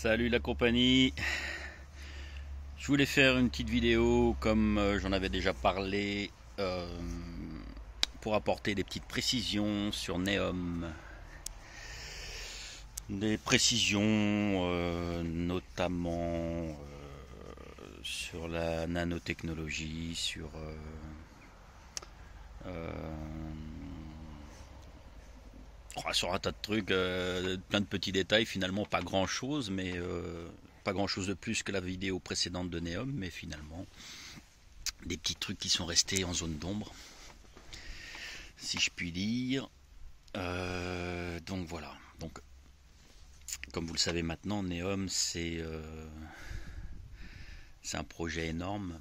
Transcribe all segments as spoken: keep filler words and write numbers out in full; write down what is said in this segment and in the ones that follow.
Salut la compagnie. Je voulais faire une petite vidéo comme euh, j'en avais déjà parlé euh, pour apporter des petites précisions sur Neom. Des précisions euh, notamment euh, sur la nanotechnologie, sur euh, euh, oh, sur un tas de trucs, euh, plein de petits détails, finalement pas grand chose, mais euh, pas grand chose de plus que la vidéo précédente de Neom, mais finalement des petits trucs qui sont restés en zone d'ombre, si je puis dire. Euh, donc voilà. Donc, comme vous le savez maintenant, Neom c'est euh, c'est un projet énorme,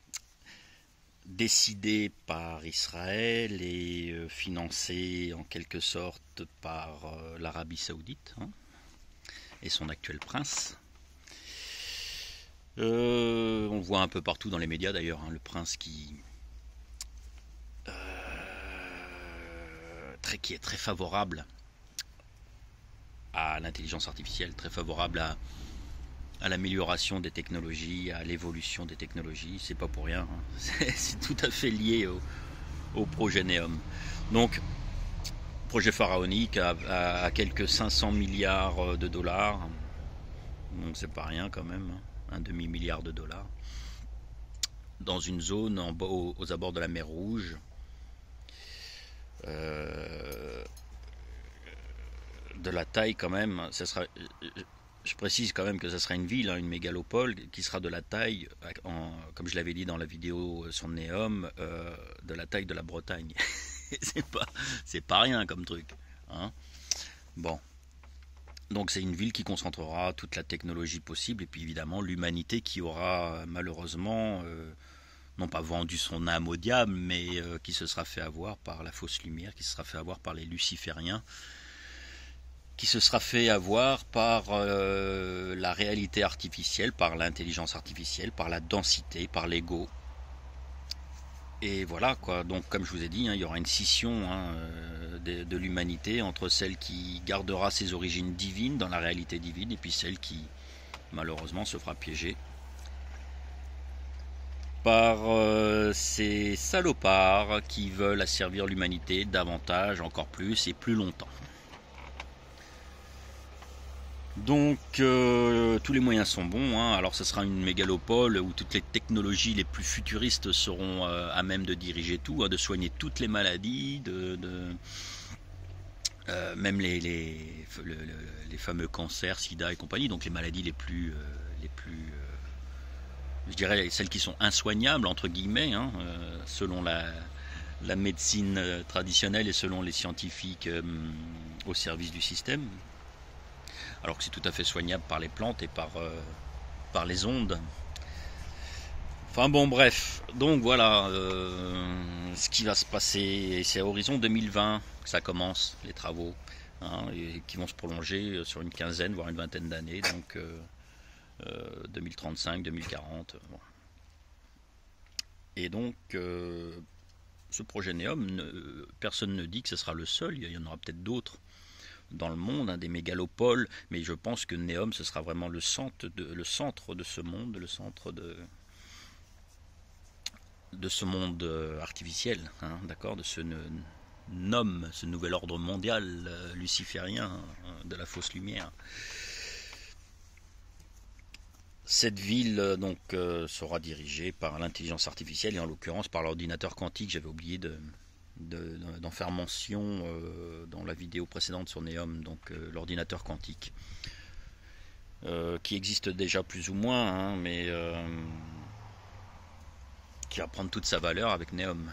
décidé par Israël et euh, financé en quelque sorte par euh, l'Arabie Saoudite, hein, et son actuel prince. Euh, on le voit un peu partout dans les médias d'ailleurs, hein, le prince qui, euh, très, qui est très favorable à l'intelligence artificielle, très favorable à, à l'amélioration des technologies, à l'évolution des technologies. C'est pas pour rien, hein. C'est tout à fait lié au, au projet Neom. Donc, projet pharaonique à, à, à quelques cinq cents milliards de dollars, donc c'est pas rien quand même, hein, un demi milliard de dollars, dans une zone en bas, aux, aux abords de la mer Rouge. Euh, de la taille quand même, ça sera, je précise quand même que ça sera une ville, hein, une mégalopole qui sera de la taille, en, comme je l'avais dit dans la vidéo sur Neom, euh, de la taille de la Bretagne. c'est pas, c'est pas rien comme truc, hein. Bon, donc c'est une ville qui concentrera toute la technologie possible et puis évidemment l'humanité qui aura malheureusement euh, non pas vendu son âme au diable, mais euh, qui se sera fait avoir par la fausse lumière, qui se sera fait avoir par les lucifériens, qui se sera fait avoir par euh, la réalité artificielle, par l'intelligence artificielle, par la densité, par l'ego. Et voilà quoi, donc comme je vous ai dit, hein, il y aura une scission, hein, de, de l'humanité entre celle qui gardera ses origines divines dans la réalité divine et puis celle qui malheureusement se fera piéger par euh, ces salopards qui veulent asservir l'humanité davantage, encore plus et plus longtemps. Donc euh, tous les moyens sont bons, hein. Alors ce sera une mégalopole où toutes les technologies les plus futuristes seront euh, à même de diriger tout, hein, de soigner toutes les maladies, de, de euh, même les, les, le, le, les fameux cancers, sida et compagnie, donc les maladies les plus, euh, les plus euh, je dirais celles qui sont insoignables entre guillemets, hein, euh, selon la, la médecine traditionnelle et selon les scientifiques euh, au service du système. Alors que c'est tout à fait soignable par les plantes et par, euh, par les ondes. Enfin bon, bref, donc voilà euh, ce qui va se passer. C'est à horizon deux mille vingt que ça commence, les travaux, hein, et qui vont se prolonger sur une quinzaine, voire une vingtaine d'années, donc euh, euh, deux mille trente-cinq, deux mille quarante. Bon. Et donc, euh, ce projet Neom, ne, personne ne dit que ce sera le seul, il y en aura peut-être d'autres dans le monde, hein, des mégalopoles, mais je pense que Neom ce sera vraiment le centre de, le centre de ce monde, le centre de, de ce monde artificiel, hein, d'accord, de ce Nom, ce nouvel ordre mondial euh, luciférien, hein, de la fausse lumière. Cette ville euh, donc euh, sera dirigée par l'intelligence artificielle et en l'occurrence par l'ordinateur quantique. J'avais oublié de d'en faire mention euh, dans la vidéo précédente sur Neom, donc euh, l'ordinateur quantique, euh, qui existe déjà plus ou moins, hein, mais euh, qui va prendre toute sa valeur avec Neom.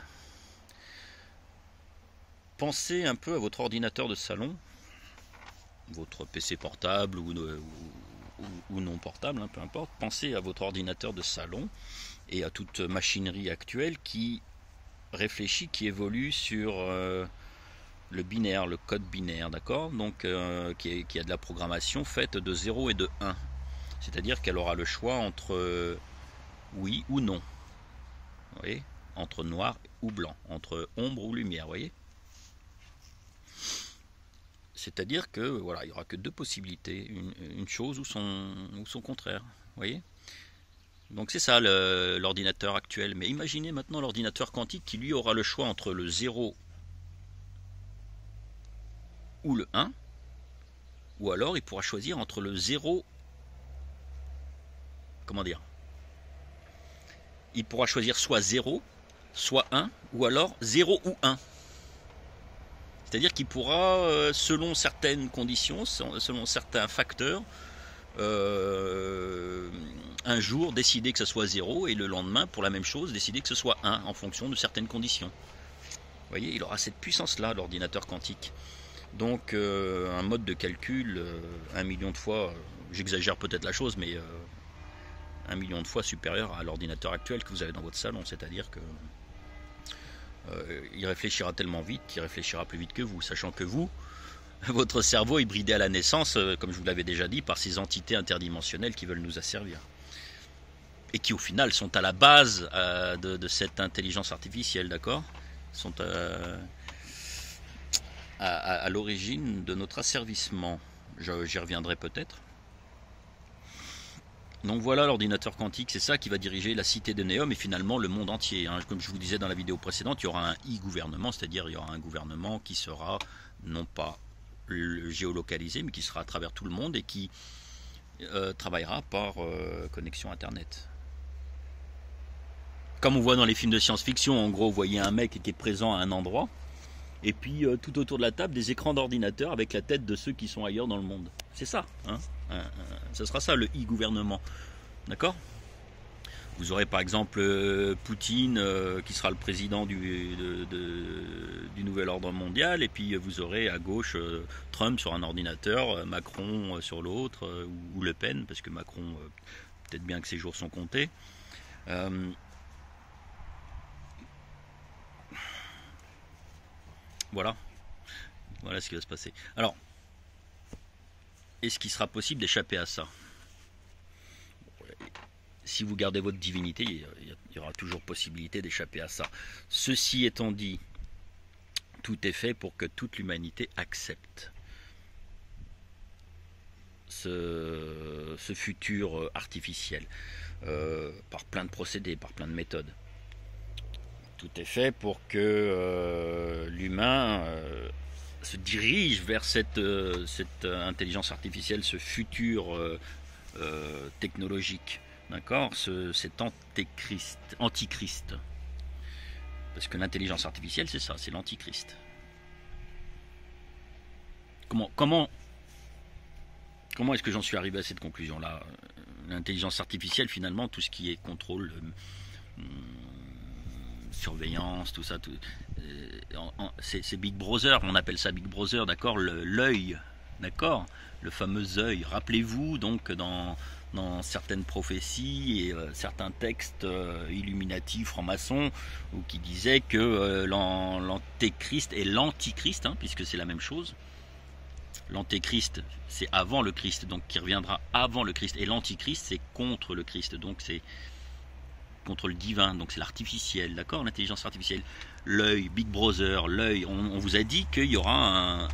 Pensez un peu à votre ordinateur de salon, votre P C portable ou, ou, ou non portable, hein, peu importe. Pensez à votre ordinateur de salon et à toute machinerie actuelle qui réfléchit, qui évolue sur euh, le binaire, le code binaire, d'accord, donc euh, qui, est, qui a de la programmation faite de zéro et de un, c'est-à-dire qu'elle aura le choix entre euh, oui ou non, vous voyez, entre noir ou blanc, entre ombre ou lumière, vous voyez. C'est-à-dire que voilà, il n'y aura que deux possibilités, une, une chose ou son, ou son contraire. Vous voyez? Donc c'est ça l'ordinateur actuel. Mais imaginez maintenant l'ordinateur quantique qui lui aura le choix entre le zéro ou le un, ou alors il pourra choisir entre le zéro, comment dire, il pourra choisir soit zéro, soit un, ou alors zéro ou un. C'est-à-dire qu'il pourra, selon certaines conditions, selon certains facteurs, euh, un jour décider que ce soit zéro et le lendemain, pour la même chose, décider que ce soit un en fonction de certaines conditions. Vous voyez, il aura cette puissance-là, l'ordinateur quantique. Donc euh, un mode de calcul, euh, un million de fois, euh, j'exagère peut-être la chose, mais euh, un million de fois supérieur à l'ordinateur actuel que vous avez dans votre salon. C'est-à-dire que euh, il réfléchira tellement vite qu'il réfléchira plus vite que vous, sachant que vous, votre cerveau est bridé à la naissance, euh, comme je vous l'avais déjà dit, par ces entités interdimensionnelles qui veulent nous asservir. Et qui au final sont à la base euh, de, de cette intelligence artificielle, d'accord ? Sont euh, à, à, à l'origine de notre asservissement. J'y reviendrai peut-être. Donc voilà l'ordinateur quantique, c'est ça qui va diriger la cité de Néom et finalement le monde entier. Hein. Comme je vous disais dans la vidéo précédente, il y aura un e-gouvernement, c'est-à-dire il y aura un gouvernement qui sera non pas géolocalisé, mais qui sera à travers tout le monde et qui euh, travaillera par euh, connexion Internet. Comme on voit dans les films de science-fiction, en gros, vous voyez un mec qui est présent à un endroit, et puis euh, tout autour de la table, des écrans d'ordinateur avec la tête de ceux qui sont ailleurs dans le monde. C'est ça, hein, hein, hein, ce sera ça le e-gouvernement. D'accord ? Vous aurez par exemple euh, Poutine euh, qui sera le président du, de, de, du nouvel ordre mondial, et puis vous aurez à gauche euh, Trump sur un ordinateur, euh, Macron euh, sur l'autre, euh, ou, ou Le Pen, parce que Macron, euh, peut-être bien que ses jours sont comptés. Euh, voilà, voilà ce qui va se passer. Alors, est-ce qu'il sera possible d'échapper à ça ? Si vous gardez votre divinité, il y aura toujours possibilité d'échapper à ça. Ceci étant dit, tout est fait pour que toute l'humanité accepte ce, ce futur artificiel, euh, par plein de procédés, par plein de méthodes. Tout est fait pour que euh, l'humain euh, se dirige vers cette, euh, cette intelligence artificielle, ce futur euh, euh, technologique. D'accord, ce, cet antéchrist, antichrist. Parce que l'intelligence artificielle, c'est ça, c'est l'antichrist. Comment, comment, comment est-ce que j'en suis arrivé à cette conclusion-là ? L'intelligence artificielle, finalement, tout ce qui est contrôle, euh, surveillance, tout ça, tout, euh, c'est Big Brother, on appelle ça Big Brother, d'accord, l'œil, d'accord, le fameux œil. Rappelez-vous, donc, dans... dans certaines prophéties et euh, certains textes euh, illuminatifs francs-maçons ou qui disaient que euh, l'antéchrist et l'antichrist, hein, puisque c'est la même chose. L'antéchrist, c'est avant le Christ, donc qui reviendra avant le Christ, et l'antichrist, c'est contre le Christ, donc c'est contre le divin, donc c'est l'artificiel, d'accord, l'intelligence artificielle. L'œil, Big Brother, l'œil, on, on vous a dit qu'il y aura un...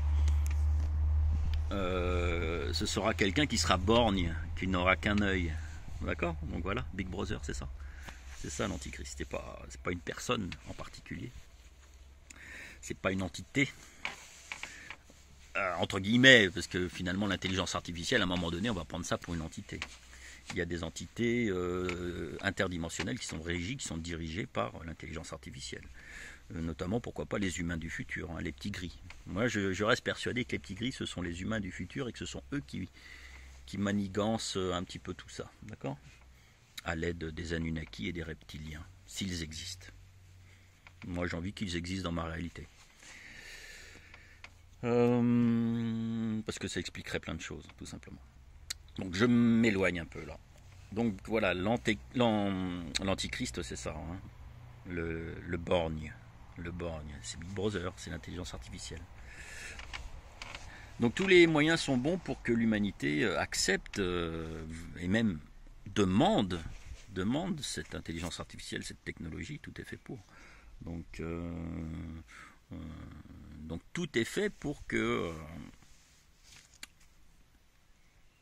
Euh, ce sera quelqu'un qui sera borgne, qui n'aura qu'un œil, d'accord. Donc voilà, Big Brother, c'est ça, c'est ça l'antichrist. C'est pas, c'est pas une personne en particulier, c'est pas une entité euh, entre guillemets, parce que finalement l'intelligence artificielle, à un moment donné, on va prendre ça pour une entité. Il y a des entités euh, interdimensionnelles qui sont régies, qui sont dirigées par l'intelligence artificielle. Notamment, pourquoi pas, les humains du futur, hein, les petits gris. Moi, je, je reste persuadé que les petits gris, ce sont les humains du futur et que ce sont eux qui, qui manigancent un petit peu tout ça, d'accord ? À l'aide des Anunnaki et des reptiliens, s'ils existent. Moi, j'ai envie qu'ils existent dans ma réalité. Euh, parce que ça expliquerait plein de choses, tout simplement. Donc, je m'éloigne un peu là. Donc, voilà, l'antichrist, c'est ça, hein, le, le borgne. Le borgne, c'est Big Brother, c'est l'intelligence artificielle. Donc tous les moyens sont bons pour que l'humanité accepte euh, et même demande, demande cette intelligence artificielle, cette technologie, tout est fait pour. Donc, euh, euh, donc tout est fait pour que euh,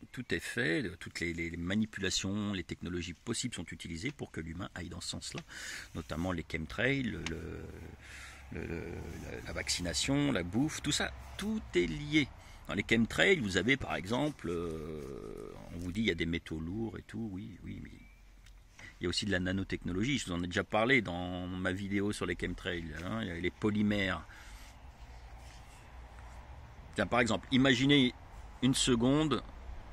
tout est fait, toutes les, les manipulations, les technologies possibles sont utilisées pour que l'humain aille dans ce sens-là, notamment les chemtrails, le, le, le, le, la vaccination, la bouffe, tout ça, tout est lié. Dans les chemtrails, vous avez par exemple, euh, on vous dit il y a des métaux lourds et tout, oui, oui, mais il y a aussi de la nanotechnologie, je vous en ai déjà parlé dans ma vidéo sur les chemtrails, hein, il y a les polymères. Tiens, par exemple, imaginez une seconde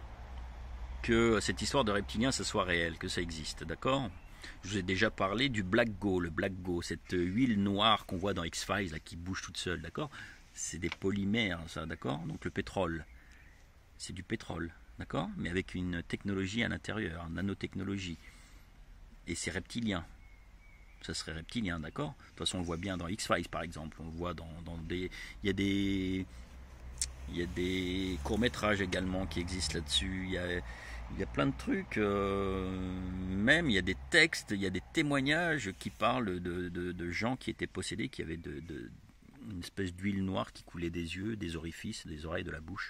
que cette histoire de reptiliens, ça soit réel, que ça existe, d'accord? Je vous ai déjà parlé du Black Go, le Black Go, cette huile noire qu'on voit dans X-Files, là, qui bouge toute seule, d'accord? C'est des polymères, ça, d'accord? Donc le pétrole, c'est du pétrole, d'accord? Mais avec une technologie à l'intérieur, une nanotechnologie. Et c'est reptilien. Ça serait reptilien, d'accord? De toute façon, on le voit bien dans X-Files, par exemple. On le voit dans, dans des... Il y a des... Il y a des courts-métrages également qui existent là-dessus. Il y a, il y a plein de trucs. Euh, même, il y a des textes, il y a des témoignages qui parlent de, de, de gens qui étaient possédés, qui avaient de, de, une espèce d'huile noire qui coulait des yeux, des orifices, des oreilles, de la bouche.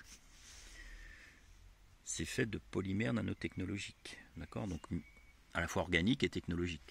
C'est fait de polymères nanotechnologiques. D'accord? Donc, à la fois organique et technologique.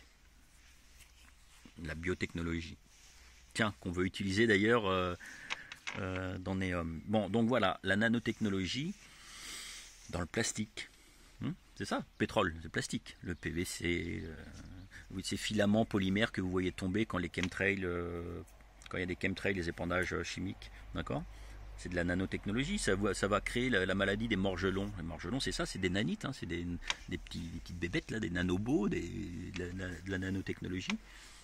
La biotechnologie. Tiens, qu'on veut utiliser d'ailleurs... Euh, Euh, dans Neom. Bon, donc voilà, la nanotechnologie dans le plastique. Hum, c'est ça, pétrole, c'est plastique. Le P V C, euh, ces filaments polymères que vous voyez tomber quand les chemtrails, euh, quand il y a des chemtrails, les épandages chimiques, d'accord? C'est de la nanotechnologie, ça va, ça va créer la, la maladie des morgelons. Les morgelons, c'est ça, c'est des nanites, hein, c'est des, des, petits, des petites bébêtes, là, des nanobots, des, de, la, de la nanotechnologie.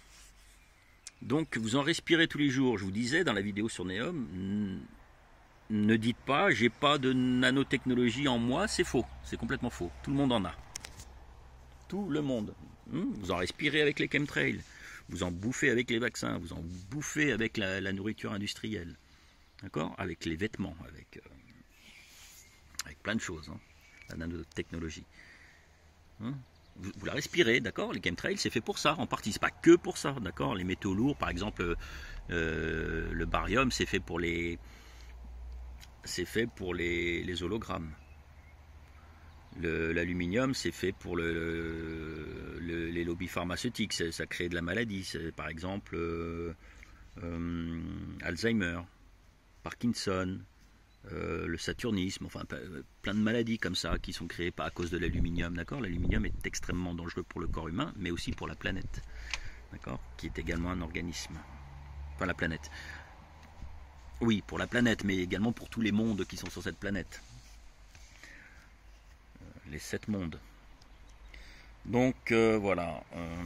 Donc vous en respirez tous les jours. Je vous disais dans la vidéo sur Neom, ne dites pas j'ai pas de nanotechnologie en moi, c'est faux, c'est complètement faux. Tout le monde en a. Tout le monde. Vous en respirez avec les chemtrails, vous en bouffez avec les vaccins, vous en bouffez avec la, la nourriture industrielle, d'accord? Avec les vêtements, avec, euh, avec plein de choses, hein, la nanotechnologie. Hein? Vous, vous la respirez, d'accord? Les chemtrails, c'est fait pour ça, en partie. C'est pas que pour ça, d'accord? Les métaux lourds, par exemple, euh, le barium, c'est fait pour les, c'est fait pour les, les hologrammes. L'aluminium, c'est fait pour le, le, les lobbies pharmaceutiques. Ça, ça crée de la maladie. Par exemple, euh, euh, Alzheimer, Parkinson. Euh, le saturnisme, enfin plein de maladies comme ça qui sont créées pas à cause de l'aluminium, d'accord? L'aluminium est extrêmement dangereux pour le corps humain, mais aussi pour la planète, d'accord? Qui est également un organisme. Enfin la planète. Oui, pour la planète, mais également pour tous les mondes qui sont sur cette planète. Euh, les sept mondes. Donc euh, voilà. Euh,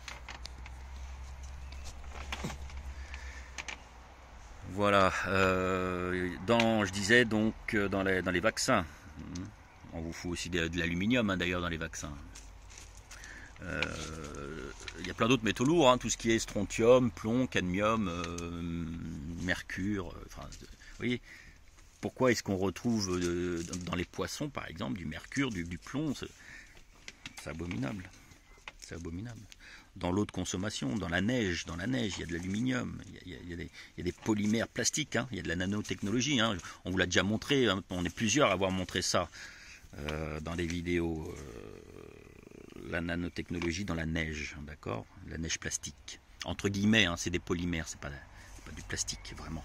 Voilà, euh, dans, je disais donc dans les, dans les vaccins, on vous fout aussi de, de l'aluminium hein, d'ailleurs dans les vaccins. Euh, il y a plein d'autres métaux lourds, hein, tout ce qui est strontium, plomb, cadmium, euh, mercure. Euh, enfin, vous voyez, pourquoi est-ce qu'on retrouve de, dans les poissons par exemple du mercure, du, du plomb? C'est abominable, c'est abominable. Dans l'eau de consommation, dans la neige, dans la neige, il y a de l'aluminium, il, il, il, il y a des polymères plastiques, hein, il y a de la nanotechnologie, hein, on vous l'a déjà montré, hein, on est plusieurs à avoir montré ça euh, dans des vidéos, euh, la nanotechnologie dans la neige, d'accord, la neige plastique, entre guillemets, hein, c'est des polymères, c'est pas, pas du plastique, vraiment.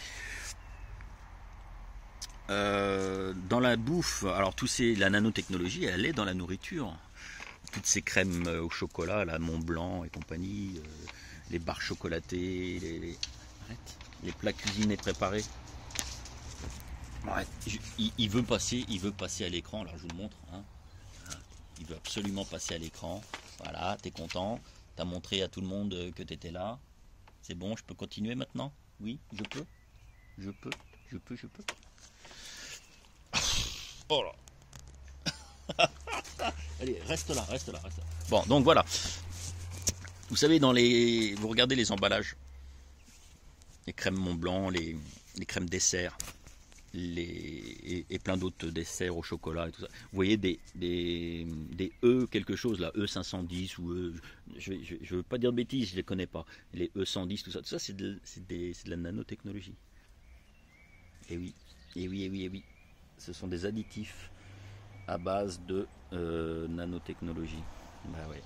Euh, dans la bouffe, alors tout c'est la nanotechnologie, elle est dans la nourriture. Toutes ces crèmes au chocolat, la Mont Blanc et compagnie, euh, les barres chocolatées, les, les, les plats cuisinés préparés. Ouais, il, il veut passer, il veut passer à l'écran. Alors je vous le montre. Hein. Il veut absolument passer à l'écran. Voilà, t'es content. T'as montré à tout le monde que t'étais là. C'est bon, je peux continuer maintenant? Oui, je peux. Je peux, je peux, je peux. Oh là. Allez, reste là, reste là, reste là. Bon, donc voilà. Vous savez, dans les, vous regardez les emballages, les crèmes Mont Blanc, les, les crèmes dessert, les et, et plein d'autres desserts au chocolat et tout ça. Vous voyez des des, des E quelque chose là, E cinq cent dix ou E, je je, je veux pas dire de bêtises, je les connais pas. Les E cent dix, tout ça, tout ça, c'est de, c'est des, c'est de la nanotechnologie. Et oui, et oui, et oui, et oui. Ce sont des additifs. à base de euh, nanotechnologie. Bah ouais.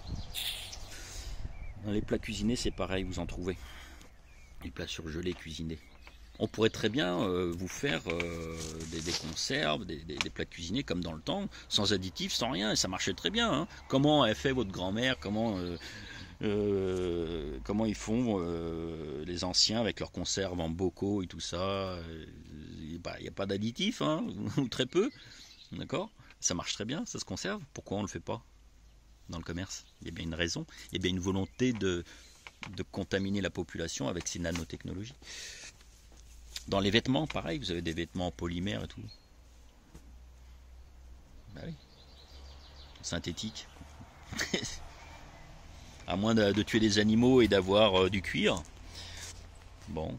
Dans les plats cuisinés, c'est pareil, vous en trouvez. Les plats surgelés, cuisinés. On pourrait très bien euh, vous faire euh, des, des conserves, des, des, des plats cuisinés comme dans le temps, sans additifs, sans rien, et ça marchait très bien. Hein. Comment a fait votre grand-mère, comment, euh, euh, comment ils font euh, les anciens avec leurs conserves en bocaux et tout ça. Il bah, n'y a pas d'additifs, hein, ou très peu, d'accord. Ça marche très bien, ça se conserve. Pourquoi on ne le fait pas dans le commerce? Il y a bien une raison, il y a bien une volonté de, de contaminer la population avec ces nanotechnologies. Dans les vêtements, pareil, vous avez des vêtements en polymère et tout. Bah oui. Synthétique. À moins de, de tuer des animaux et d'avoir euh, du cuir. Bon.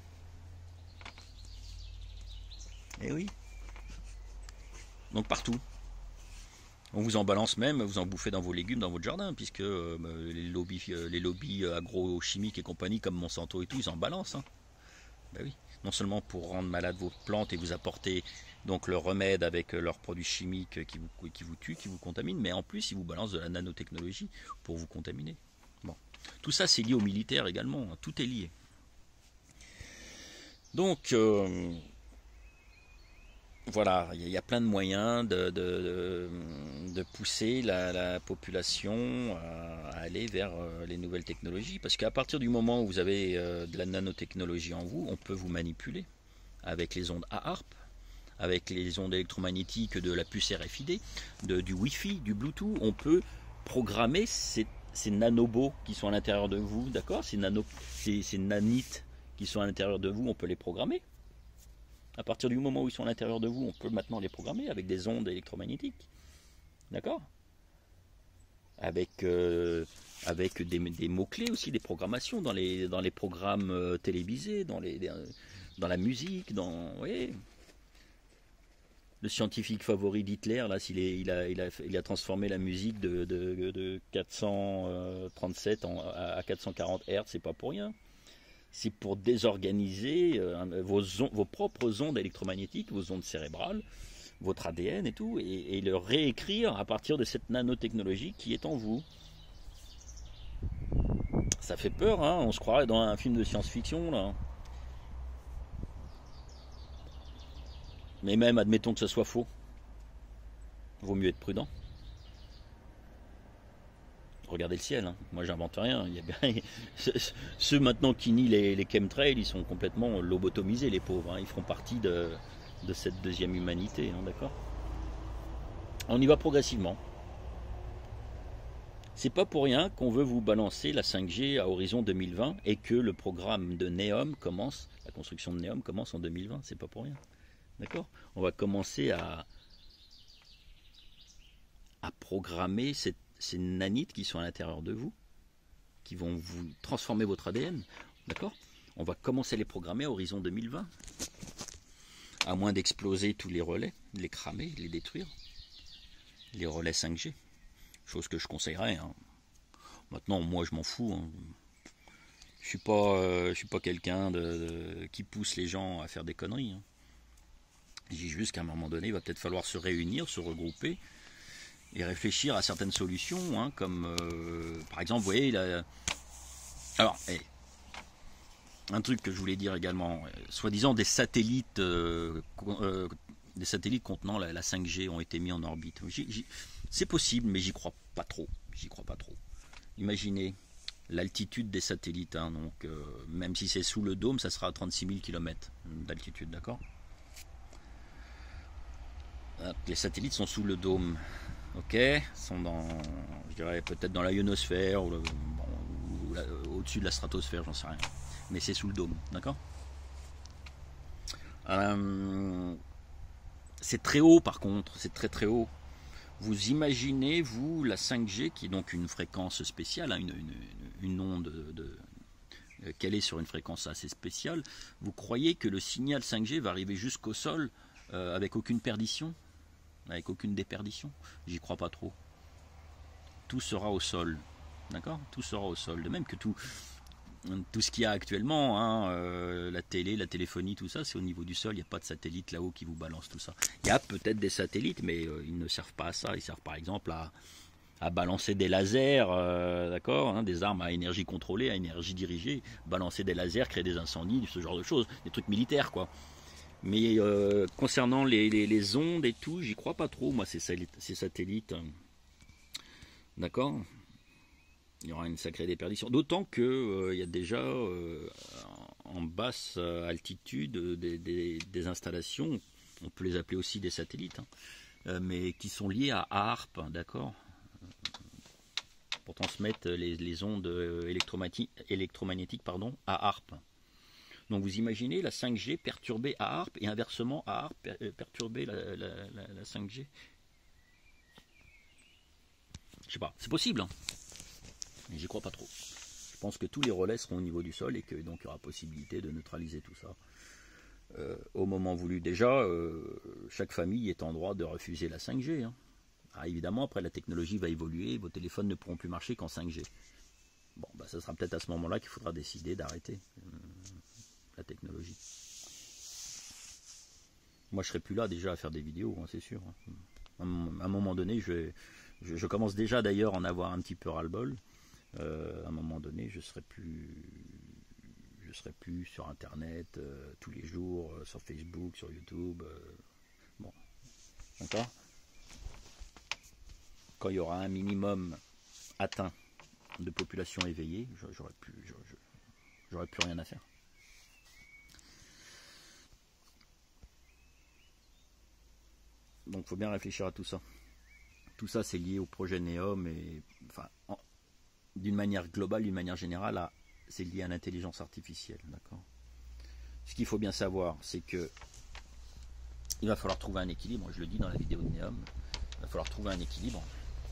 Eh oui. Donc partout. On vous en balance même, vous en bouffez dans vos légumes, dans votre jardin, puisque euh, les lobbies, euh, les lobbies agrochimiques et compagnie, comme Monsanto et tout, ils en balancent. Hein. Ben oui. Non seulement pour rendre malades vos plantes et vous apporter donc le remède avec leurs produits chimiques qui vous, qui vous tuent, qui vous contaminent, mais en plus ils vous balancent de la nanotechnologie pour vous contaminer. Bon. Tout ça c'est lié au militaire également, hein. Tout est lié. Donc euh, voilà, il y a plein de moyens de, de, de pousser la, la population à aller vers les nouvelles technologies. Parce qu'à partir du moment où vous avez de la nanotechnologie en vous, on peut vous manipuler avec les ondes A A R P, avec les ondes électromagnétiques de la puce R F I D, de, du Wi-Fi, du Bluetooth. On peut programmer ces, ces nanobots qui sont à l'intérieur de vous, d'accord, ces, nano, ces, ces nanites qui sont à l'intérieur de vous, on peut les programmer. À partir du moment où ils sont à l'intérieur de vous, on peut maintenant les programmer avec des ondes électromagnétiques. D'accord? Avec, euh, avec des, des mots-clés aussi, des programmations dans les, dans les programmes euh, télévisés, dans, les, dans la musique, dans. Vous voyez, le scientifique favori d'Hitler, là, s'il est, il, a, il, a, il a transformé la musique de, de, de quatre cent trente-sept en, à quatre cent quarante hertz, c'est pas pour rien. C'est pour désorganiser euh, vos, vos propres ondes électromagnétiques, vos ondes cérébrales, votre A D N et tout, et, et le réécrire à partir de cette nanotechnologie qui est en vous. Ça fait peur, hein, on se croirait dans un film de science-fiction, là. Mais même, admettons que ce soit faux. Vaut mieux être prudent. Regardez le ciel, hein. Moi j'invente rien. Il y a bien... Ceux maintenant qui nient les, les chemtrails, ils sont complètement lobotomisés, les pauvres. Hein. Ils feront partie de, de cette deuxième humanité, hein, d'accord? On y va progressivement. C'est pas pour rien qu'on veut vous balancer la cinq G à horizon deux mille vingt et que le programme de NEOM commence, la construction de NEOM commence en deux mille vingt. C'est pas pour rien, d'accord? On va commencer à, à programmer cette ces nanites qui sont à l'intérieur de vous, qui vont vous transformer votre A D N, d'accord? On va commencer à les programmer à horizon deux mille vingt, à moins d'exploser tous les relais, de les cramer, de les détruire, les relais cinq G, chose que je conseillerais. Hein. Maintenant, moi, je m'en fous. Hein. Je suis pas, euh, je suis pas quelqu'un de, de, qui pousse les gens à faire des conneries. Hein. Je dis juste qu'à un moment donné, il va peut-être falloir se réunir, se regrouper, et réfléchir à certaines solutions, hein, comme euh, par exemple, vous voyez, la... alors, hey, un truc que je voulais dire également, soi-disant des satellites, euh, euh, des satellites contenant la, la cinq G ont été mis en orbite. C'est possible, mais j'y crois pas trop. J'y crois pas trop. Imaginez l'altitude des satellites, hein, donc euh, même si c'est sous le dôme, ça sera à trente-six mille kilomètres d'altitude, d'accord? Les satellites sont sous le dôme. Ok, sont dans, je dirais peut-être dans la ionosphère ou, le, bon, ou la, au-dessus de la stratosphère, j'en sais rien. Mais c'est sous le dôme, d'accord? euh, C'est très haut par contre, c'est très très haut. Vous imaginez, vous, la cinq G, qui est donc une fréquence spéciale, hein, une, une, une onde de, de, qu'elle est sur une fréquence assez spéciale, vous croyez que le signal cinq G va arriver jusqu'au sol euh, avec aucune perdition? Avec aucune déperdition? J'y crois pas trop. Tout sera au sol, d'accord? Tout sera au sol. De même que tout, tout ce qu'il y a actuellement, hein, euh, la télé, la téléphonie, tout ça, c'est au niveau du sol. Il n'y a pas de satellite là-haut qui vous balance tout ça. Il y a peut-être des satellites, mais euh, ils ne servent pas à ça. Ils servent par exemple à, à balancer des lasers, euh, d'accord, hein, des armes à énergie contrôlée, à énergie dirigée, balancer des lasers, créer des incendies, ce genre de choses, des trucs militaires, quoi. Mais euh, concernant les, les, les ondes et tout, j'y crois pas trop, moi, ces, ces satellites. D'accord ? Il y aura une sacrée déperdition. D'autant qu'il euh, y a déjà euh, en basse altitude des, des, des installations, on peut les appeler aussi des satellites, hein, euh, mais qui sont liés à ARP, d'accord, pour transmettre les, les ondes électromagnétiques, électromagnétiques pardon, à ARP. Donc vous imaginez la cinq G perturbée à ARP et inversement à ARP perturber la, la, la, la cinq G. Je sais pas, c'est possible, hein. Mais j'y crois pas trop. Je pense que tous les relais seront au niveau du sol et que donc il y aura possibilité de neutraliser tout ça euh, au moment voulu. Déjà, euh, chaque famille est en droit de refuser la cinq G. Hein. Ah, évidemment, après la technologie va évoluer, vos téléphones ne pourront plus marcher qu'en cinq G. Bon, bah, ça sera peut-être à ce moment-là qu'il faudra décider d'arrêter euh, la technologie. Moi, je serai plus là déjà à faire des vidéos, hein, c'est sûr. Hein. À un moment donné, je, je, je commence déjà d'ailleurs à en avoir un petit peu ras-le-bol. Euh, à un moment donné, je serai plus, je serai plus sur Internet euh, tous les jours, euh, sur Facebook, sur YouTube. Euh, bon, d'accord. Quand il y aura un minimum atteint de population éveillée, j'aurai plus, j'aurai plus rien à faire. Donc, il faut bien réfléchir à tout ça. Tout ça, c'est lié au projet NEOM et, enfin, en, d'une manière globale, d'une manière générale, c'est lié à l'intelligence artificielle, d'accord. Ce qu'il faut bien savoir, c'est que il va falloir trouver un équilibre. Je le dis dans la vidéo de NEOM, il va falloir trouver un équilibre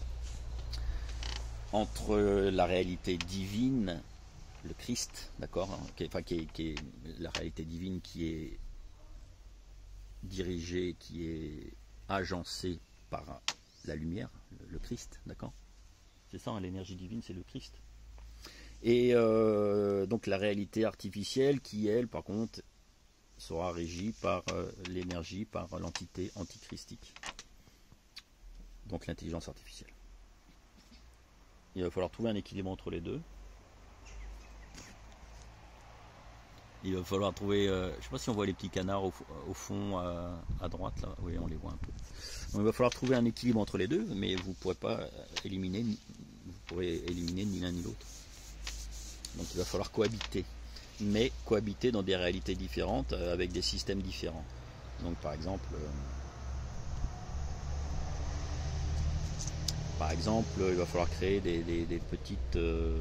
entre la réalité divine, le Christ, d'accord, hein, qui, enfin, qui, est, qui est la réalité divine qui est dirigée, qui est agencée par la lumière, le Christ, d'accord. C'est ça, hein, l'énergie divine, c'est le Christ. Et euh, donc la réalité artificielle qui, elle, par contre, sera régie par euh, l'énergie, par l'entité antichristique. Donc l'intelligence artificielle. Il va falloir trouver un équilibre entre les deux. Il va falloir trouver, euh, je ne sais pas si on voit les petits canards au, au fond à, à droite, là, oui, on les voit un peu. Donc il va falloir trouver un équilibre entre les deux, mais vous ne pourrez pas éliminer, vous pourrez éliminer ni l'un ni l'autre. Donc il va falloir cohabiter, mais cohabiter dans des réalités différentes, euh, avec des systèmes différents. Donc par exemple, euh, par exemple, il va falloir créer des, des, des petites... Euh,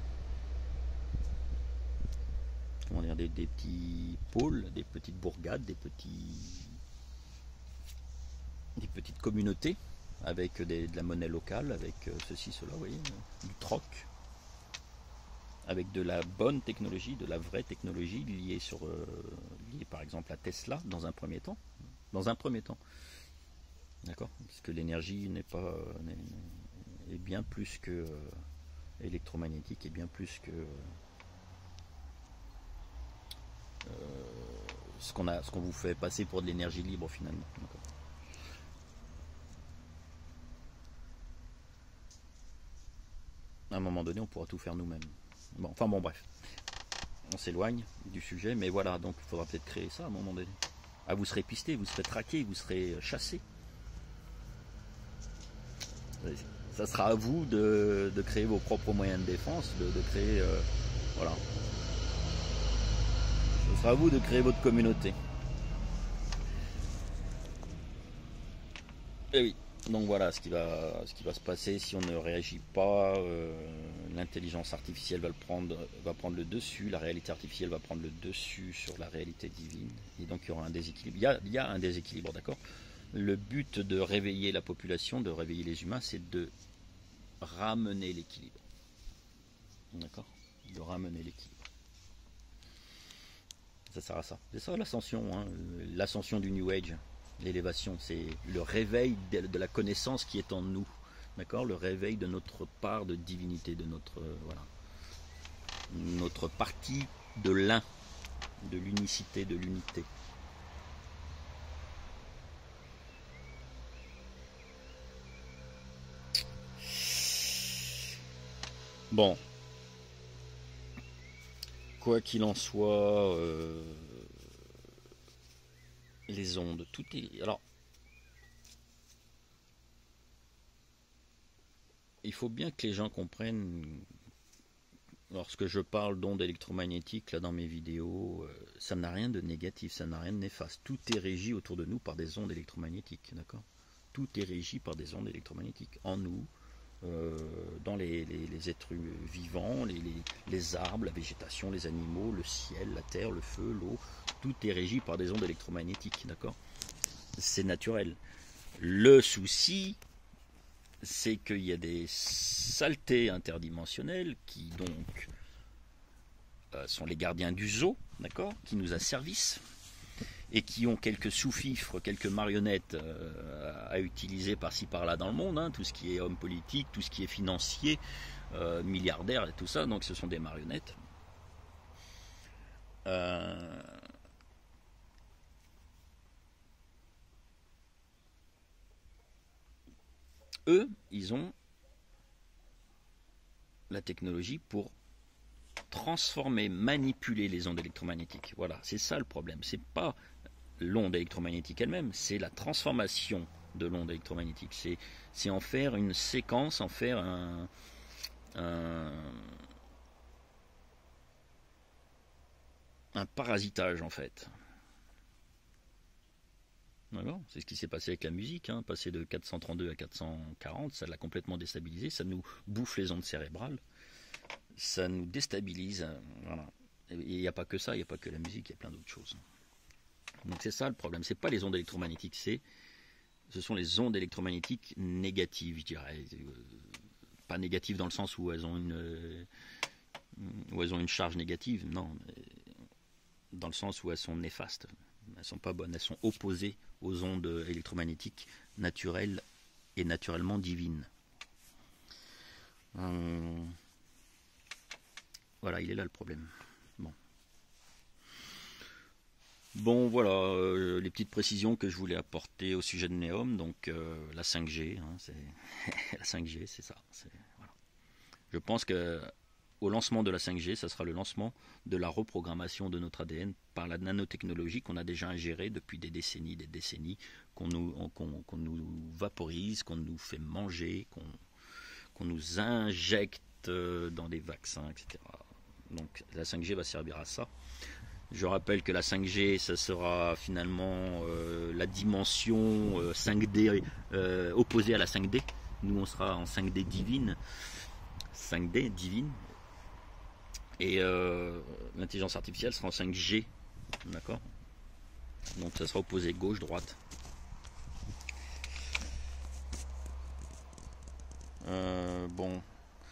comment dire, des, des petits pôles, des petites bourgades, des petits, des petites communautés avec des, de la monnaie locale, avec ceci, cela, vous voyez, du troc, avec de la bonne technologie, de la vraie technologie liée sur, euh, liée par exemple à Tesla dans un premier temps, dans un premier temps, d'accord, parce que l'énergie n'est pas, est, est bien plus que euh, électromagnétique, est bien plus que Euh, ce qu'on a, ce qu'on vous fait passer pour de l'énergie libre finalement. À un moment donné, on pourra tout faire nous-mêmes. Bon, enfin bon, bref, on s'éloigne du sujet, mais voilà, donc il faudra peut-être créer ça à un moment donné. Ah, vous serez pisté, vous serez traqué, vous serez chassé. Ça sera à vous de, de créer vos propres moyens de défense, de, de créer, euh, voilà. Ce sera à vous de créer votre communauté. Et oui, donc voilà ce qui va, ce qui va se passer si on ne réagit pas. Euh, L'intelligence artificielle va, le prendre, va prendre le dessus, la réalité artificielle va prendre le dessus sur la réalité divine. Et donc il y aura un déséquilibre. Il y a, il y a un déséquilibre, d'accord. Le but de réveiller la population, de réveiller les humains, c'est de ramener l'équilibre. D'accord, de ramener l'équilibre. Ça sert à ça. C'est ça l'ascension, hein. L'ascension du New Age, l'élévation, c'est le réveil de, de la connaissance qui est en nous, d'accord, le réveil de notre part de divinité, de notre euh, voilà. notre partie de l'un, de l'unicité, de l'unité. Bon, quoi qu'il en soit, euh, les ondes, tout est... Alors, il faut bien que les gens comprennent, lorsque je parle d'ondes électromagnétiques là dans mes vidéos, euh, ça n'a rien de négatif, ça n'a rien de néfaste. Tout est régi autour de nous par des ondes électromagnétiques, d'accord? Tout est régi par des ondes électromagnétiques, en nous, euh, dans les, les, les êtres vivants, les, les, les arbres, la végétation, les animaux, le ciel, la terre, le feu, l'eau. Tout est régi par des ondes électromagnétiques, d'accord? C'est naturel. Le souci, c'est qu'il y a des saletés interdimensionnelles qui donc euh, sont les gardiens du zoo, d'accord, qui nous asservissent et qui ont quelques sous-fifres, quelques marionnettes euh, à utiliser par-ci par-là dans le monde, hein, tout ce qui est homme politique, tout ce qui est financier, euh, milliardaire et tout ça, donc ce sont des marionnettes. Euh, eux, ils ont la technologie pour transformer, manipuler les ondes électromagnétiques. Voilà, c'est ça le problème. C'est pas l'onde électromagnétique elle-même, c'est la transformation de l'onde électromagnétique. C'est, c'est en faire une séquence, en faire un, un, un parasitage en fait. D'accord, c'est ce qui s'est passé avec la musique, hein. Passer de quatre cent trente-deux à quatre cent quarante, ça l'a complètement déstabilisé, ça nous bouffe les ondes cérébrales, ça nous déstabilise, voilà. Et il n'y a pas que ça, il n'y a pas que la musique, il y a plein d'autres choses. Donc c'est ça le problème, c'est pas les ondes électromagnétiques, c'est, ce sont les ondes électromagnétiques négatives, je dirais. Pas négatives dans le sens où elles ont une, où elles ont une charge négative, non, dans le sens où elles sont néfastes. Elles sont pas bonnes, elles sont opposées aux ondes électromagnétiques naturelles et naturellement divines. Hum, voilà, il est là le problème. Bon, bon voilà, euh, les petites précisions que je voulais apporter au sujet de Neom, donc euh, la cinq G, hein, c'est la cinq G, c'est ça. C'est, voilà. Je pense que au lancement de la cinq G, ça sera le lancement de la reprogrammation de notre A D N par la nanotechnologie qu'on a déjà ingérée depuis des décennies, des décennies, qu'on nous, qu'on, qu'on nous vaporise, qu'on nous fait manger, qu'on, qu'on nous injecte dans des vaccins, et cetera. Donc la cinq G va servir à ça. Je rappelle que la cinq G, ça sera finalement euh, la dimension euh, cinq D euh, opposée à la cinq D. Nous, on sera en cinq D divine. cinq D divine. Et euh, l'intelligence artificielle sera en cinq G, d'accord? Donc ça sera opposé gauche-droite. Euh, bon.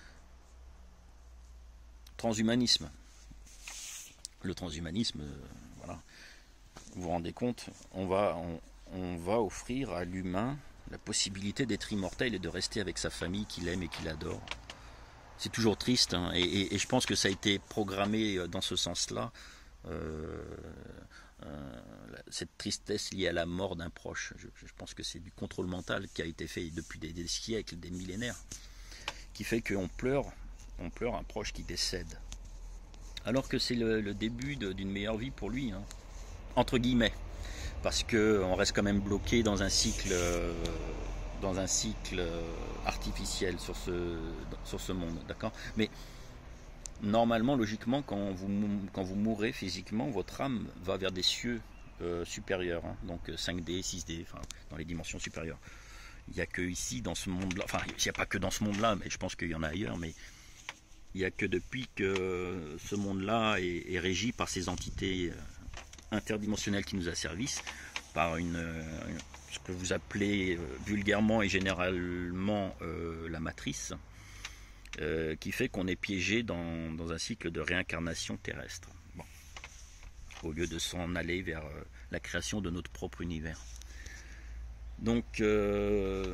Transhumanisme. Le transhumanisme, euh, voilà. Vous vous rendez compte, on va, on, on va offrir à l'humain la possibilité d'être immortel et de rester avec sa famille qu'il aime et qu'il adore. C'est toujours triste, hein, et, et, et je pense que ça a été programmé dans ce sens-là, euh, euh, cette tristesse liée à la mort d'un proche. Je, je pense que c'est du contrôle mental qui a été fait depuis des, des siècles, des millénaires, qui fait qu'on pleure, on pleure un proche qui décède. Alors que c'est le, le début de, d'une meilleure vie pour lui, hein, entre guillemets, parce qu'on reste quand même bloqué dans un cycle... Euh, dans un cycle artificiel sur ce, sur ce monde, d'accord? Mais normalement, logiquement, quand vous, quand vous mourrez physiquement, votre âme va vers des cieux euh, supérieurs, hein, donc cinq D, six D, enfin, dans les dimensions supérieures. Il n'y a que ici, dans ce monde-là, enfin, il n'y a pas que dans ce monde-là, mais je pense qu'il y en a ailleurs, mais il n'y a que depuis que ce monde-là est, est régi par ces entités interdimensionnelles qui nous asservissent, par une... une ce que vous appelez euh, vulgairement et généralement euh, la matrice, euh, qui fait qu'on est piégé dans, dans un cycle de réincarnation terrestre. Bon. Au lieu de s'en aller vers euh, la création de notre propre univers. Donc, euh,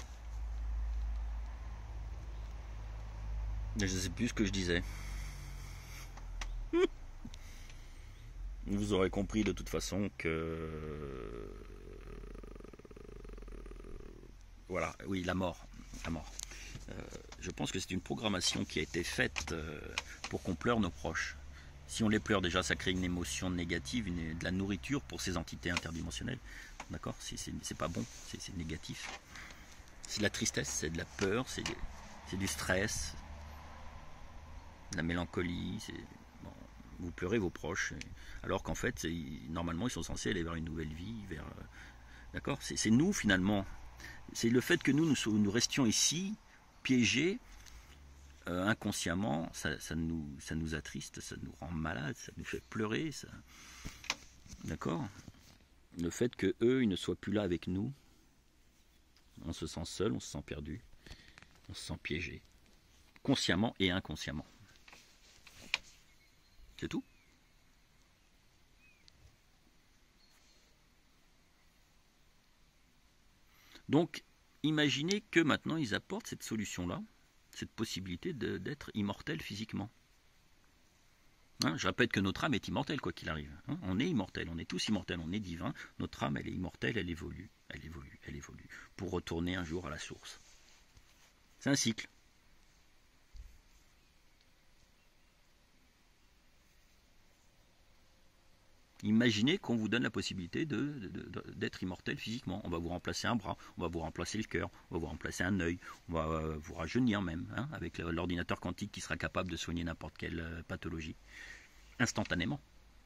je ne sais plus ce que je disais. vous aurez compris de toute façon que... Voilà, oui, la mort. La mort. Euh, je pense que c'est une programmation qui a été faite euh, pour qu'on pleure nos proches. Si on les pleure, déjà, ça crée une émotion négative, une, de la nourriture pour ces entités interdimensionnelles. D'accord? C'est pas bon, c'est négatif. C'est de la tristesse, c'est de la peur, c'est du stress, de la mélancolie. Bon, vous pleurez vos proches, alors qu'en fait, normalement, ils sont censés aller vers une nouvelle vie. Vers, euh, d'accord? C'est nous, finalement. C'est le fait que nous, nous, nous restions ici, piégés, euh, inconsciemment, ça, ça, nous, ça nous attriste, ça nous rend malade, ça nous fait pleurer. D'accord? Le fait que eux, ils ne soient plus là avec nous, on se sent seul, on se sent perdu, on se sent piégé, consciemment et inconsciemment. C'est tout. Donc, imaginez que maintenant ils apportent cette solution-là, cette possibilité d'être immortel physiquement. Hein, je répète que notre âme est immortelle, quoi qu'il arrive. Hein, on est immortel, on est tous immortels, on est divin. Notre âme, elle est immortelle, elle évolue, elle évolue, elle évolue, pour retourner un jour à la source. C'est un cycle. Imaginez qu'on vous donne la possibilité d'être immortel physiquement. On va vous remplacer un bras, on va vous remplacer le cœur, on va vous remplacer un œil, on va euh, vous rajeunir même, hein, avec l'ordinateur quantique qui sera capable de soigner n'importe quelle euh, pathologie, instantanément.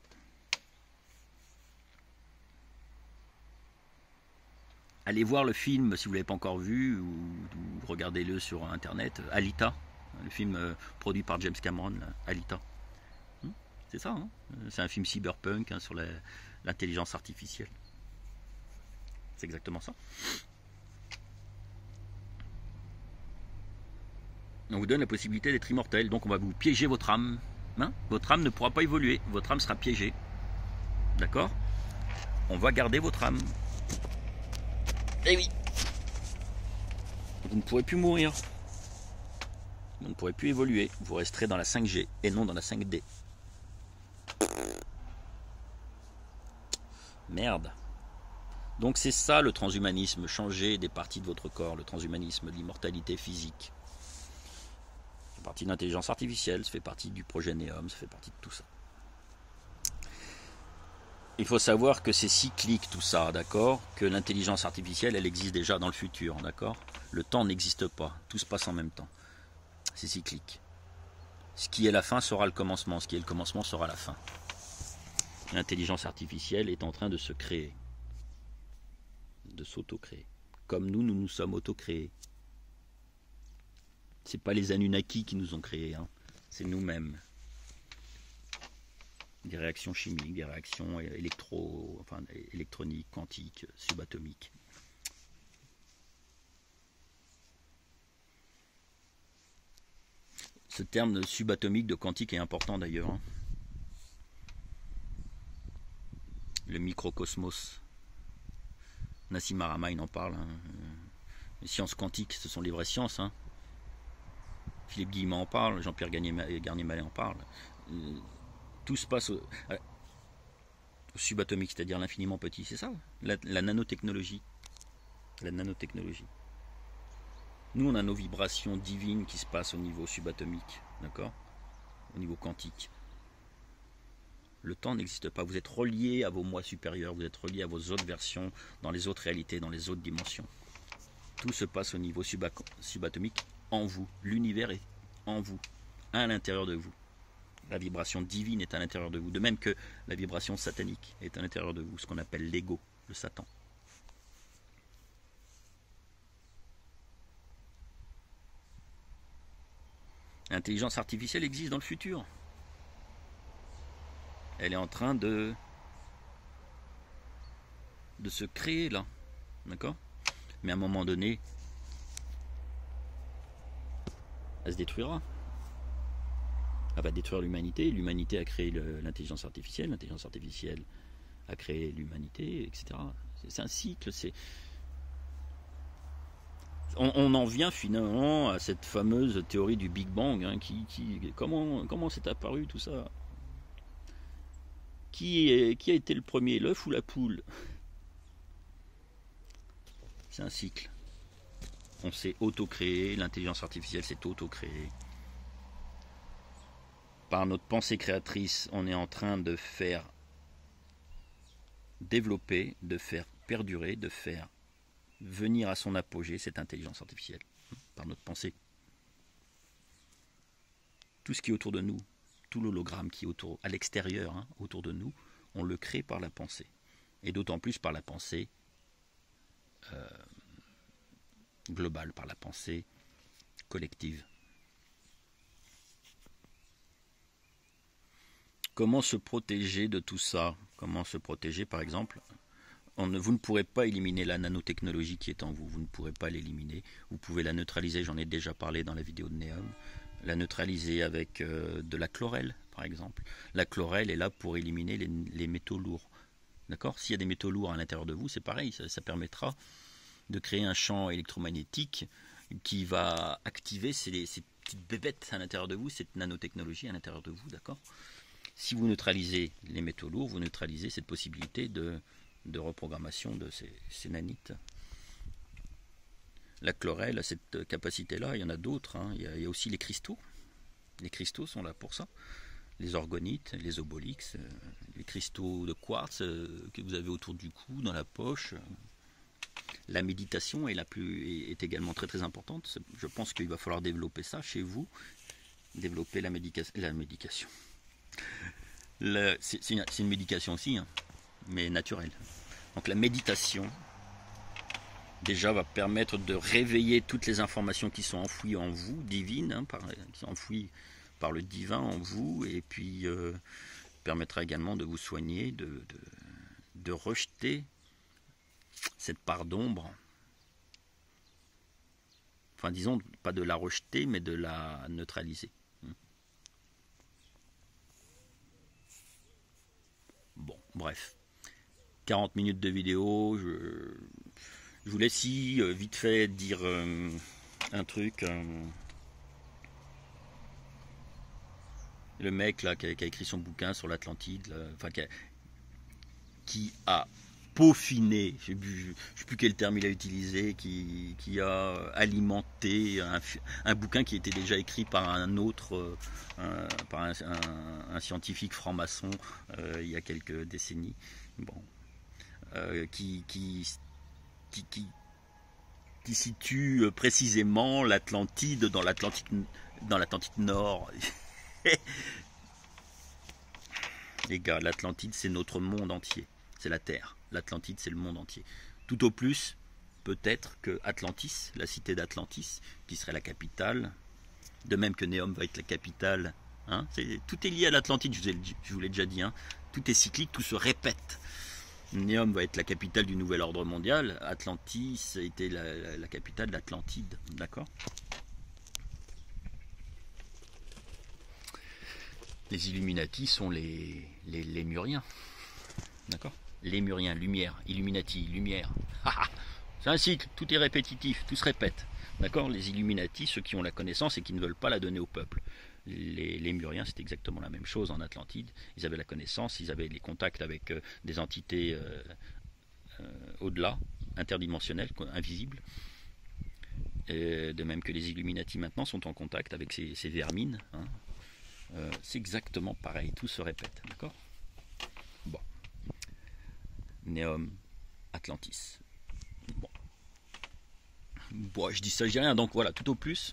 Allez voir le film, si vous ne l'avez pas encore vu, ou, ou regardez-le sur Internet, Alita, le film euh, produit par James Cameron, là, Alita. C'est ça, hein, c'est un film cyberpunk hein, sur l'intelligence artificielle. C'est exactement ça. On vous donne la possibilité d'être immortel, donc on va vous piéger votre âme. Hein, votre âme ne pourra pas évoluer, votre âme sera piégée. D'accord? On va garder votre âme. Eh oui! Vous ne pourrez plus mourir. Vous ne pourrez plus évoluer. Vous resterez dans la cinq G et non dans la cinq D. Merde. Donc c'est ça le transhumanisme, changer des parties de votre corps, le transhumanisme, l'immortalité physique. Ça fait partie de l'intelligence artificielle, ça fait partie du projet Neom, ça fait partie de tout ça. Il faut savoir que c'est cyclique tout ça, d'accord? Que l'intelligence artificielle, elle existe déjà dans le futur, d'accord? Le temps n'existe pas, tout se passe en même temps. C'est cyclique. Ce qui est la fin sera le commencement, ce qui est le commencement sera la fin. L'intelligence artificielle est en train de se créer, de s'auto-créer. Comme nous, nous nous sommes auto-créés. Ce n'est pas les Anunnaki qui nous ont créés, hein. C'est nous-mêmes. Des réactions chimiques, des réactions électro, enfin, électroniques, quantiques, subatomiques. Ce terme de subatomique, de quantique est important d'ailleurs. Hein. Le microcosmos. Nassim Haramein en parle. Hein. Les sciences quantiques, ce sont les vraies sciences. Hein. Philippe Guillemot en parle, Jean-Pierre Garnier-Mallet en parle. Tout se passe au, au subatomique, c'est-à-dire l'infiniment petit. C'est ça, la, la nanotechnologie. La nanotechnologie. Nous, on a nos vibrations divines qui se passent au niveau subatomique, d'accord? Au niveau quantique. Le temps n'existe pas. Vous êtes relié à vos moi supérieurs, vous êtes relié à vos autres versions, dans les autres réalités, dans les autres dimensions. Tout se passe au niveau subatomique en vous. L'univers est en vous, à l'intérieur de vous. La vibration divine est à l'intérieur de vous. De même que la vibration satanique est à l'intérieur de vous, ce qu'on appelle l'ego, le Satan. L'intelligence artificielle existe dans le futur. Elle est en train de, de se créer là. D'accord? Mais à un moment donné, elle se détruira. Elle va détruire l'humanité. L'humanité a créé l'intelligence artificielle. L'intelligence artificielle a créé l'humanité, et cetera. C'est un cycle. C'est... On, on en vient finalement à cette fameuse théorie du Big Bang. Hein, qui, qui, comment comment c'est apparu tout ça? Qui, est, qui a été le premier, l'œuf ou la poule? C'est un cycle. On s'est auto-créé, l'intelligence artificielle s'est auto-créée. Par notre pensée créatrice, on est en train de faire développer, de faire perdurer, de faire venir à son apogée cette intelligence artificielle. Par notre pensée. Tout ce qui est autour de nous, tout l'hologramme qui est autour, à l'extérieur, hein, autour de nous, on le crée par la pensée. Et d'autant plus par la pensée euh, globale, par la pensée collective. Comment se protéger de tout ça? Comment se protéger, par exemple? On ne, vous ne pourrez pas éliminer la nanotechnologie qui est en vous. Vous ne pourrez pas l'éliminer. Vous pouvez la neutraliser, j'en ai déjà parlé dans la vidéo de Neom. La neutraliser avec euh, de la chlorelle, par exemple. La chlorelle est là pour éliminer les, les métaux lourds. D'accord? S'il y a des métaux lourds à l'intérieur de vous, c'est pareil. Ça, ça permettra de créer un champ électromagnétique qui va activer ces, ces petites bébêtes à l'intérieur de vous, cette nanotechnologie à l'intérieur de vous, d'accord? Si vous neutralisez les métaux lourds, vous neutralisez cette possibilité de, de reprogrammation de ces, ces nanites. La chlorelle a cette capacité-là, il y en a d'autres, hein. il, il y a aussi les cristaux. Les cristaux sont là pour ça. Les orgonites, les obolix, euh, les cristaux de quartz euh, que vous avez autour du cou, dans la poche. La méditation est, la plus, est, est également très très importante. Je pense qu'il va falloir développer ça chez vous. Développer la, médica la médication. C'est une, une médication aussi, hein, mais naturelle. Donc la méditation, déjà, va permettre de réveiller toutes les informations qui sont enfouies en vous, divines, hein, par, qui sont enfouies par le divin en vous, et puis euh, permettra également de vous soigner, de, de, de rejeter cette part d'ombre. Enfin, disons, pas de la rejeter, mais de la neutraliser. Bon, bref. quarante minutes de vidéo. Je, je voulais si, euh, vite fait, dire euh, un truc. Euh, le mec là qui a, qui a écrit son bouquin sur l'Atlantide, enfin qui a, qui a peaufiné, je ne sais plus quel terme il a utilisé, qui, qui a alimenté un, un bouquin qui était déjà écrit par un autre, un, par un, un, un scientifique franc-maçon euh, il y a quelques décennies, bon, euh, qui, qui, qui, qui, qui situe précisément l'Atlantide dans l'Atlantide dans l'Atlantide Nord. Les gars, l'Atlantide c'est notre monde entier, c'est la Terre. L'Atlantide, c'est le monde entier. Tout au plus, peut-être que Atlantis, la cité d'Atlantis, qui serait la capitale, de même que Neom va être la capitale, hein, est, tout est lié à l'Atlantide, je, je vous l'ai déjà dit, hein, tout est cyclique, tout se répète. Neom va être la capitale du nouvel ordre mondial, Atlantis était la, la, la capitale d'Atlantide, d'accord? Les Illuminati sont les, les, les Muriens, d'accord? Lémurien, lumière, Illuminati, lumière. C'est un cycle, tout est répétitif, tout se répète. D'accord? Les Illuminati, ceux qui ont la connaissance et qui ne veulent pas la donner au peuple. Les Lémuriens, c'est exactement la même chose en Atlantide. Ils avaient la connaissance, ils avaient les contacts avec euh, des entités euh, euh, au-delà, interdimensionnelles, invisibles. Et de même que les Illuminati maintenant sont en contact avec ces, ces vermines. Hein. Euh, c'est exactement pareil, tout se répète. D'accord? Bon. Neom, Atlantis. Bon. Bon, je dis ça, je dis rien, donc voilà, tout au plus.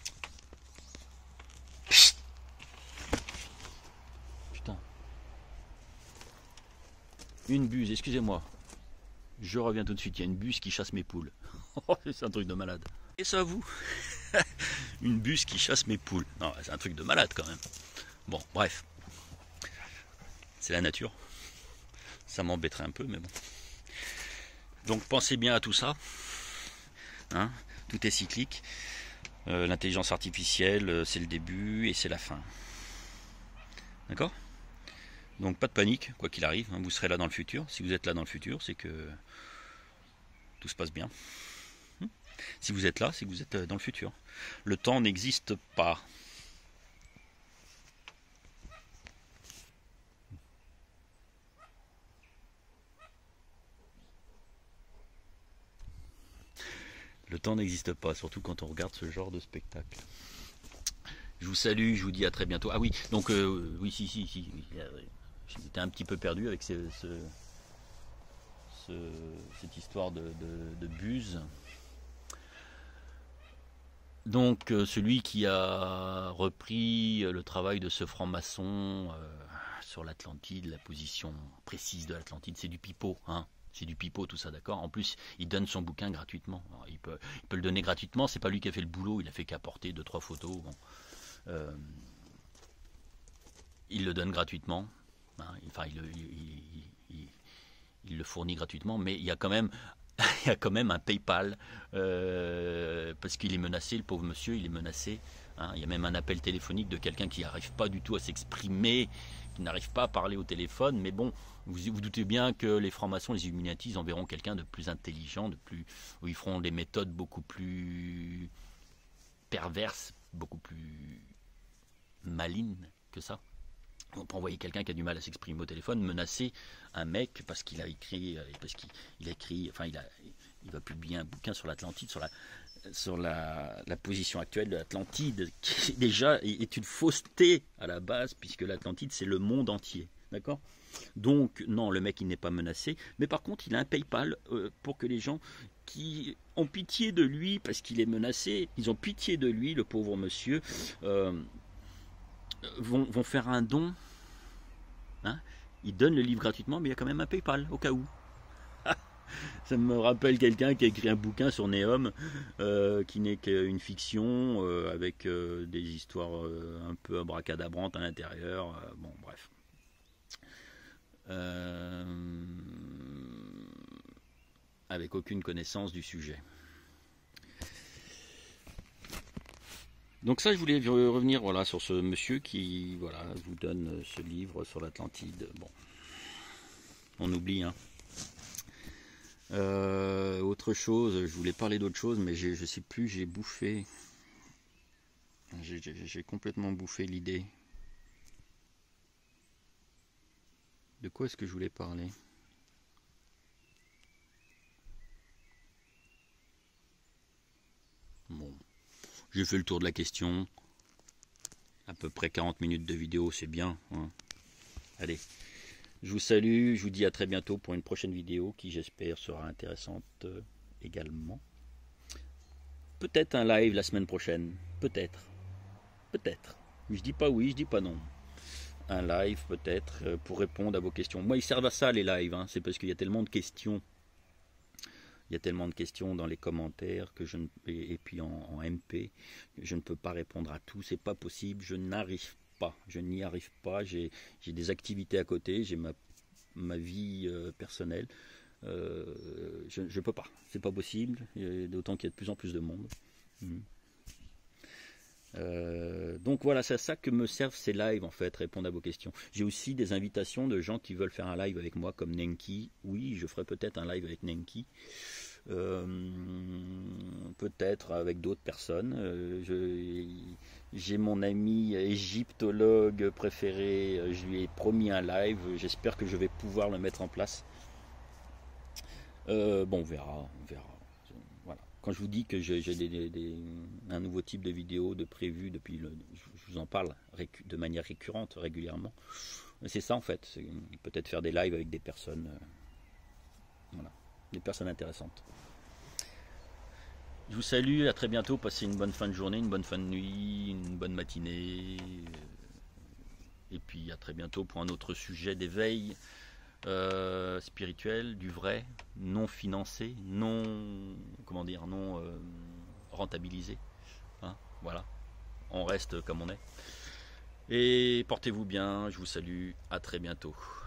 Putain. Une buse, excusez-moi. Je reviens tout de suite, il y a une buse qui chasse mes poules. C'est un truc de malade. Et ça, vous? Une buse qui chasse mes poules. Non, c'est un truc de malade quand même. Bon, bref. C'est la nature. Ça m'embêterait un peu, mais bon. Donc pensez bien à tout ça. Hein, tout est cyclique. Euh, L'intelligence artificielle, c'est le début et c'est la fin. D'accord? Donc pas de panique, quoi qu'il arrive. Hein, vous serez là dans le futur. Si vous êtes là dans le futur, c'est que tout se passe bien. Hum, si vous êtes là, c'est que vous êtes dans le futur. Le temps n'existe pas. Le temps n'existe pas, surtout quand on regarde ce genre de spectacle. Je vous salue, je vous dis à très bientôt. Ah oui, donc euh, oui, si, si, si. Oui. J'étais un petit peu perdu avec ce, ce, ce, cette histoire de, de, de buse. Donc euh, celui qui a repris le travail de ce franc-maçon euh, sur l'Atlantide, la position précise de l'Atlantide, c'est du pipeau, hein. C'est du pipeau tout ça, d'accord. En plus, il donne son bouquin gratuitement. Alors, il, peut, il peut le donner gratuitement, c'est pas lui qui a fait le boulot, il a fait qu'apporter deux, trois photos. Bon. Euh, il le donne gratuitement. Hein, enfin, il, il, il, il, il le fournit gratuitement, mais il y a quand même, il y a quand même un PayPal euh, parce qu'il est menacé, le pauvre monsieur, il est menacé. Hein, il y a même un appel téléphonique de quelqu'un qui n'arrive pas du tout à s'exprimer, qui n'arrive pas à parler au téléphone. Mais bon, vous vous doutez bien que les francs-maçons, les Illuminati, ils enverront quelqu'un de plus intelligent, de plus, où ils feront des méthodes beaucoup plus perverses, beaucoup plus malignes que ça. On peut envoyer quelqu'un qui a du mal à s'exprimer au téléphone, menacer un mec parce qu'il a écrit, parce qu'il a écrit, enfin il a, il va publier un bouquin sur l'Atlantide, sur la, sur la, la position actuelle de l'Atlantide, qui déjà est une fausseté à la base, puisque l'Atlantide c'est le monde entier, d'accord? Donc non, le mec il n'est pas menacé, mais par contre il a un PayPal euh, pour que les gens qui ont pitié de lui parce qu'il est menacé, ils ont pitié de lui, le pauvre monsieur. Euh, Vont, vont faire un don, hein. Ils donnent le livre gratuitement, mais il y a quand même un PayPal au cas où. Ça me rappelle quelqu'un qui a écrit un bouquin sur Neom, euh, qui n'est qu'une fiction euh, avec euh, des histoires euh, un peu abracadabrantes à l'intérieur. Euh, bon, bref. Euh, avec aucune connaissance du sujet. Donc ça, je voulais revenir voilà, sur ce monsieur qui voilà, vous donne ce livre sur l'Atlantide. Bon, on oublie. Hein. Euh, autre chose, je voulais parler d'autre chose, mais je ne sais plus, j'ai bouffé. J'ai complètement bouffé l'idée. De quoi est-ce que je voulais parler ? Bon. J'ai fait le tour de la question. À peu près quarante minutes de vidéo, c'est bien. Hein. Allez, je vous salue. Je vous dis à très bientôt pour une prochaine vidéo qui, j'espère, sera intéressante euh, également. Peut-être un live la semaine prochaine. Peut-être. Peut-être. Je dis pas oui, je dis pas non. Un live, peut-être, euh, pour répondre à vos questions. Moi, ils servent à ça, les lives. Hein. C'est parce qu'il y a tellement de questions. Il y a tellement de questions dans les commentaires que je ne, et, et puis en, en M P que je ne peux pas répondre à tout, c'est pas possible, je n'arrive pas, je n'y arrive pas, j'ai des activités à côté, j'ai ma, ma vie euh, personnelle, euh, je ne peux pas, c'est pas possible, d'autant qu'il y a de plus en plus de monde. Mmh. Euh, donc voilà, c'est à ça que me servent ces lives en fait, répondre à vos questions. J'ai aussi des invitations de gens qui veulent faire un live avec moi comme Nenki. Oui, je ferai peut-être un live avec Nenki. Euh, peut-être avec d'autres personnes. Euh, j'ai mon ami égyptologue préféré, je lui ai promis un live, j'espère que je vais pouvoir le mettre en place. Euh, bon, on verra, on verra. Voilà. Quand je vous dis que j'ai des, des, des, un nouveau type de vidéo de prévu depuis, le, je vous en parle de manière récurrente, régulièrement. C'est ça en fait, peut-être faire des lives avec des personnes, euh, voilà, des personnes intéressantes. Je vous salue, à très bientôt, passez une bonne fin de journée, une bonne fin de nuit, une bonne matinée. Et puis à très bientôt pour un autre sujet d'éveil euh, spirituel, du vrai, non financé, non, comment dire, non euh, rentabilisé. Hein, voilà, on reste comme on est. Et portez-vous bien, je vous salue, à très bientôt.